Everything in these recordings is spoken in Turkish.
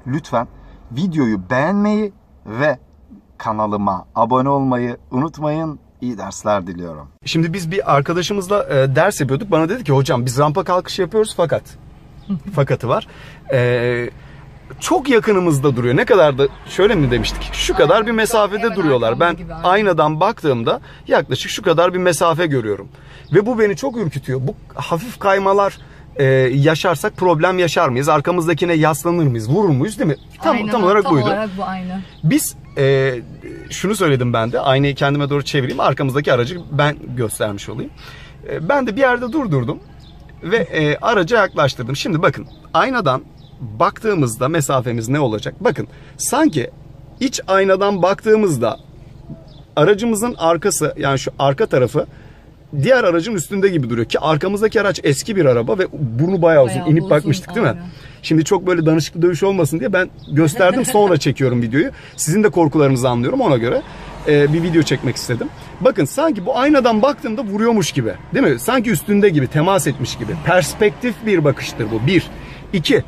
lütfen videoyu beğenmeyi ve kanalıma abone olmayı unutmayın. İyi dersler diliyorum. Şimdi biz bir arkadaşımızla ders yapıyorduk. Bana dedi ki hocam biz rampa kalkışı yapıyoruz fakat fakatı var. Çok yakınımızda duruyor. Ne kadar da şöyle mi demiştik? Şu kadar bir mesafede duruyorlar. Ben aynadan baktığımda yaklaşık şu kadar bir mesafe görüyorum. Ve bu beni çok ürkütüyor. Bu hafif kaymalar yaşarsak problem yaşar mıyız? Arkamızdakine yaslanır mıyız? Vurur muyuz değil mi? Tam olarak buydu. Tam olarak bu ayna. Biz şunu söyledim ben de. Aynayı kendime doğru çevireyim. Arkamızdaki aracı ben göstermiş olayım. Ben de bir yerde durdurdum. Ve araca yaklaştırdım. Şimdi bakın aynadan baktığımızda mesafemiz ne olacak? Bakın sanki iç aynadan baktığımızda aracımızın arkası, yani şu arka tarafı diğer aracın üstünde gibi duruyor ki arkamızdaki araç eski bir araba ve burnu bayağı uzun. İnip bakmıştık değil mi? Şimdi çok böyle danışıklı dövüş olmasın diye ben gösterdim, sonra çekiyorum videoyu. Sizin de korkularınızı anlıyorum, ona göre bir video çekmek istedim. Bakın sanki bu aynadan baktığımda vuruyormuş gibi, değil mi? Sanki üstünde gibi, temas etmiş gibi. Perspektif bir bakıştır bu. 1. 2.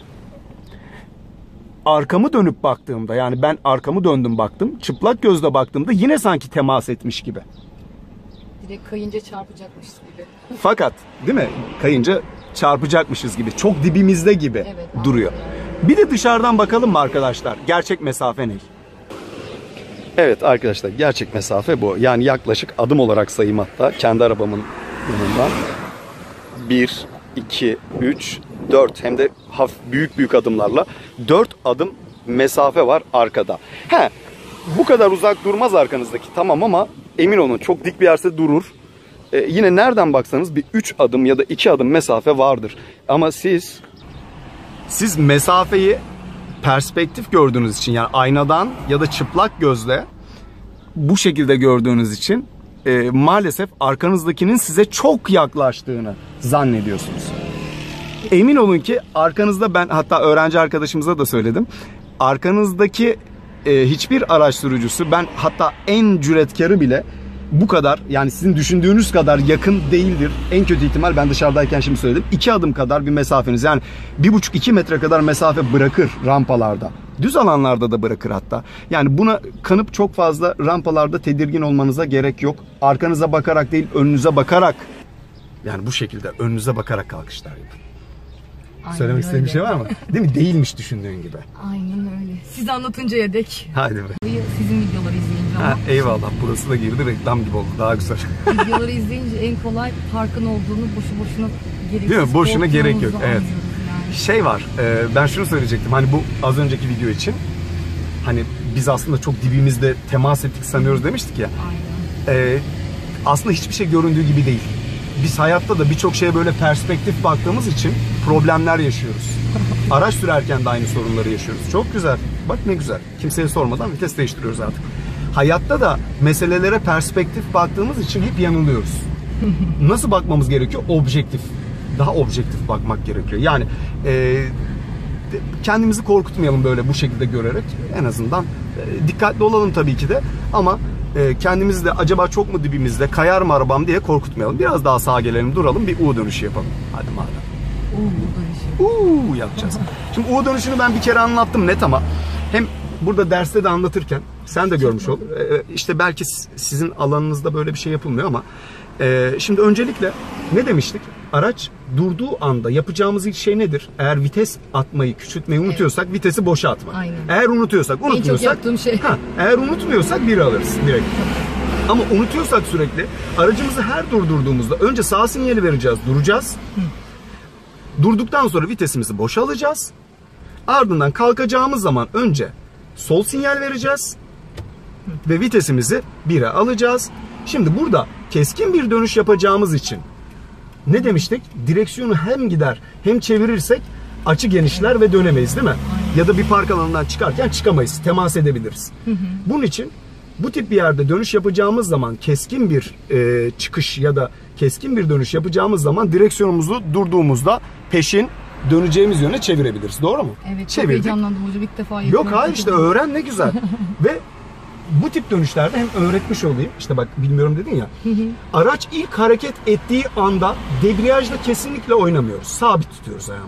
Arkamı dönüp baktığımda, yani ben arkamı döndüm baktım, çıplak gözle baktığımda yine sanki temas etmiş gibi. Direkt kayınca çarpacakmış gibi. Fakat değil mi? Kayınca çarpacakmışız gibi. Çok dibimizde gibi duruyor. Bir de dışarıdan bakalım mı arkadaşlar? Gerçek mesafe ne? Evet arkadaşlar, gerçek mesafe bu. Yani yaklaşık adım olarak sayayım hatta. Kendi arabamın yanından. 1, 2, 3, 4. Hem de hafif büyük adımlarla. 4 adım mesafe var arkada. Bu kadar uzak durmaz arkanızdaki, tamam, ama emin olun çok dik bir yerde durur. Yine nereden baksanız bir 3 adım ya da 2 adım mesafe vardır. Ama siz mesafeyi perspektif gördüğünüz için, yani aynadan ya da çıplak gözle bu şekilde gördüğünüz için maalesef arkanızdakinin size çok yaklaştığını zannediyorsunuz. Emin olun ki arkanızda, ben hatta öğrenci arkadaşımıza da söyledim. Arkanızdaki hiçbir araç sürücüsü, ben hatta en cüretkarı bile bu kadar, yani sizin düşündüğünüz kadar yakın değildir. En kötü ihtimal, ben dışarıdayken şimdi söyledim, 2 adım kadar bir mesafeniz, yani 1,5-2 metre kadar mesafe bırakır rampalarda. Düz alanlarda da bırakır hatta. Yani buna kanıp çok fazla rampalarda tedirgin olmanıza gerek yok. Arkanıza bakarak değil, önünüze bakarak, yani bu şekilde önünüze bakarak kalkışlar yapın. Aynen söylemek istediğin bir şey var mı? Değil mi? Değilmiş düşündüğün gibi. Aynen öyle. Siz anlatıncaya dek. Hadi be. Sizin videoları izleyince ama. Eyvallah. Burası da girdi, reklam gibi oldu. Daha güzel. Videoları izleyince en kolay parkın olduğunu, boşuna gereksiz. Değil mi? Boşuna gerek yok. Evet. Yani. Şey var. Ben şunu söyleyecektim. Hani bu az önceki video için. Hani biz aslında çok dibimizde temas ettik sanıyoruz demiştik ya. Aynen. Aslında hiçbir şey göründüğü gibi değil. Biz hayatta da birçok şeye böyle perspektif baktığımız için problemler yaşıyoruz. Araç sürerken de aynı sorunları yaşıyoruz. Çok güzel. Bak ne güzel. Kimseye sormadan vites değiştiriyoruz artık. Hayatta da meselelere perspektif baktığımız için hep yanılıyoruz. Nasıl bakmamız gerekiyor? Objektif. Daha objektif bakmak gerekiyor. Yani kendimizi korkutmayalım böyle bu şekilde görerek. En azından dikkatli olalım tabii ki de, ama kendimizi de acaba çok mu dibimizde, kayar mı arabam diye korkutmayalım. Biraz daha sağa gelelim, duralım, bir U dönüşü yapalım. Hadi madem. U yapacağız. Şimdi U dönüşünü ben bir kere anlattım net, ama hem burada derste de anlatırken sen de görmüş ol. İşte belki sizin alanınızda böyle bir şey yapılmıyor ama şimdi öncelikle ne demiştik? Araç durduğu anda yapacağımız ilk şey nedir? Eğer vites atmayı, küçültmeyi unutuyorsak vitesi boşa atmak. Aynen. Eğer unutmuyorsak, en çok yaptığım şey. Eğer unutmuyorsak 1 alırız direkt. Ama unutuyorsak sürekli, aracımızı her durdurduğumuzda önce sağ sinyali vereceğiz, duracağız. Durduktan sonra vitesimizi boşa alacağız. Ardından kalkacağımız zaman önce sol sinyal vereceğiz ve vitesimizi 1'e alacağız. Şimdi burada keskin bir dönüş yapacağımız için ne demiştik? Direksiyonu hem gider hem çevirirsek açı genişler ve dönemeyiz, değil mi? Ya da bir park alanından çıkarken çıkamayız, temas edebiliriz. Bunun için bu tip bir yerde dönüş yapacağımız zaman, keskin bir çıkış ya da keskin bir dönüş yapacağımız zaman direksiyonumuzu durduğumuzda peşin döneceğimiz yöne çevirebiliriz. Doğru mu? Evet. Çok heyecanlandım hocam, ilk defa yapıyorum. Yok hayır, işte öğren, ne güzel. Ve bu tip dönüşlerde hem öğretmiş olayım. İşte bak, bilmiyorum dedin ya. Araç ilk hareket ettiği anda debriyajla kesinlikle oynamıyoruz. Sabit tutuyoruz ayağımızı.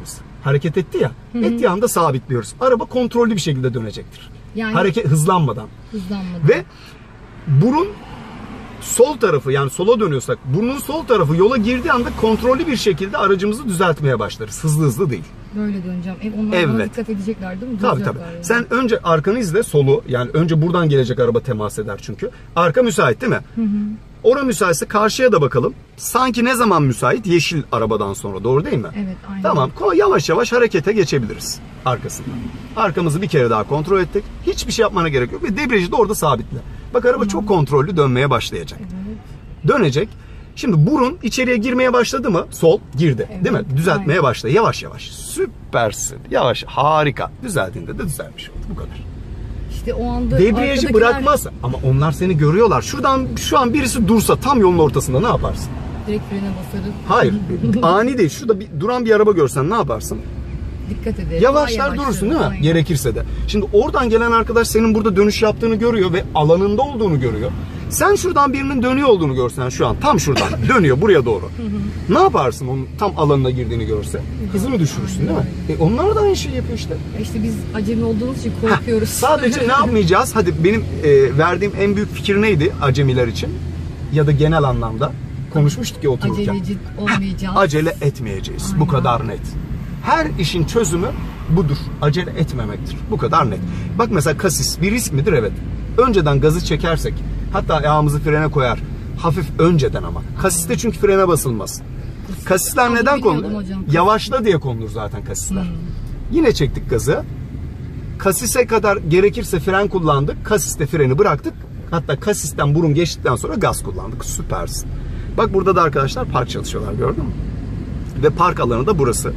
hareket etti ya. Ettiği anda sabitliyoruz. Araba kontrollü bir şekilde dönecektir. Yani Hareket hızlanmadan. hızlanmadı. Ve burun sol tarafı, yani sola dönüyorsak burnun sol tarafı yola girdiği anda kontrollü bir şekilde aracımızı düzeltmeye başlarız. Hızlı hızlı değil. Böyle döneceğim. Onlar bana dikkat edecekler değil mi? Tabii. Duracaklar yani. Sen önce arkanı izle, solu. Yani önce buradan gelecek araba temas eder çünkü. Arka müsait değil mi? Ora müsaitse karşıya da bakalım. Sanki ne zaman müsait? Yeşil arabadan sonra. Doğru değil mi? Evet, aynen. Tamam. Yavaş yavaş harekete geçebiliriz arkasından. Arkamızı bir kere daha kontrol ettik. Hiçbir şey yapmana gerek yok. Ve debriyajı da orada sabitle. Bak araba çok kontrollü dönmeye başlayacak. Evet. Dönecek. Şimdi burun içeriye girmeye başladı mı? Sol girdi. Evet, Değil mi? Düzeltmeye aynen. başladı. Yavaş yavaş. Süpersin. Yavaş. Harika. Düzeldiğinde de düzelmiş oldu. Bu kadar. İşte o anda Debriyajı arkadakiler bırakmazsa, ama onlar seni görüyorlar. Şuradan şu an birisi dursa tam yolun ortasında ne yaparsın? direkt frene basarım. Hayır. Ani değil. Şurada duran bir araba görsen ne yaparsın? Dikkat ederim. Yavaşlar durursun değil mi? Aynen. Gerekirse de. Şimdi oradan gelen arkadaş senin burada dönüş yaptığını görüyor ve alanında olduğunu görüyor. Sen şuradan birinin dönüyor olduğunu görsen şu an tam şuradan dönüyor buraya doğru. Ne yaparsın onun tam alanına girdiğini görse? Hızını düşürürsün değil mi? Onlar da aynı şeyi yapıyor işte. İşte biz acemi olduğumuz için korkuyoruz. Sadece ne yapmayacağız? Hadi benim verdiğim en büyük fikir neydi acemiler için? Ya da genel anlamda konuşmuştuk ya otururken. Aceleci olmayacağız. Acele etmeyeceğiz. Bu Aynen. kadar net. Her işin çözümü budur. Acele etmemektir. Bu kadar net. Bak mesela kasis bir risk midir? Evet. Önceden gazı çekersek, hatta ayağımızı frene koyar. Hafif önceden ama. Kasiste çünkü frene basılmaz. Kasisler Onu neden bilmiyordum konulur? hocam. Yavaşla diye konulur zaten kasisler. Yine çektik gazı. Kasise kadar gerekirse fren kullandık. Kasiste freni bıraktık. Hatta kasisten burun geçtikten sonra gaz kullandık. Süpersin. Bak burada da arkadaşlar park çalışıyorlar, gördün mü? Ve park alanı da burası.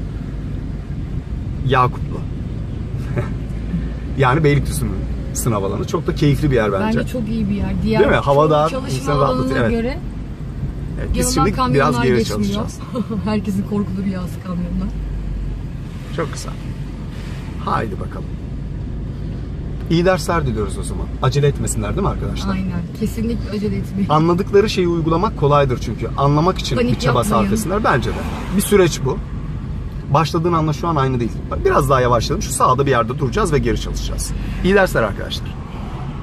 Yakutlu. Yani Beylikdüzü'nün sınav alanı. Çok da keyifli bir yer bence. Bence çok iyi bir yer. Diğer Değil mi? Havadar, çalışma insanı rahatlatıyor. alanına Evet. göre Evet, biz yanından şimdi kamyonlar biraz geri geçmiyor. çalışacağız. Herkesin korkulu rüyası kamyonlar. Çok güzel. Haydi bakalım. İyi dersler diliyoruz o zaman. Acele etmesinler değil mi arkadaşlar? Aynen. Kesinlikle acele etmeyin. Anladıkları şeyi uygulamak kolaydır çünkü. Anlamak için Panik bir çaba yapmayın. sarf etsinler bence de. Bir süreç bu. Başladığın anda şu an aynı değil. Bak biraz daha yavaşladım. Şu sağda bir yerde duracağız ve geri çalışacağız. İyi dersler arkadaşlar.